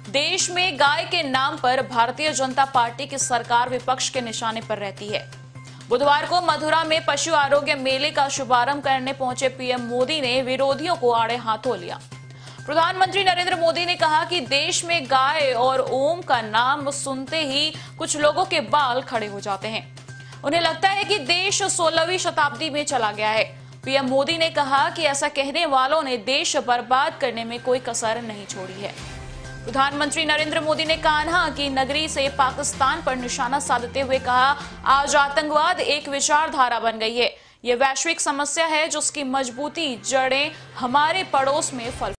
देश में गाय के नाम पर भारतीय जनता पार्टी की सरकार विपक्ष के निशाने पर रहती है। बुधवार को मथुरा में पशु आरोग्य मेले का शुभारंभ करने पहुंचे पीएम मोदी ने विरोधियों को आड़े हाथों लिया। प्रधानमंत्री नरेंद्र मोदी ने कहा कि देश में गाय और ओम का नाम सुनते ही कुछ लोगों के बाल खड़े हो जाते हैं। उन्हें लगता है कि देश 16वीं शताब्दी में चला गया है। पीएम मोदी ने कहा कि ऐसा कहने वालों ने देश बर्बाद करने में कोई कसर नहीं छोड़ी है। प्रधानमंत्री नरेंद्र मोदी ने कान्हा की नगरी से पाकिस्तान पर निशाना साधते हुए कहा, आज आतंकवाद एक विचारधारा बन गई है। यह वैश्विक समस्या है जिसकी मजबूती जड़ें हमारे पड़ोस में फल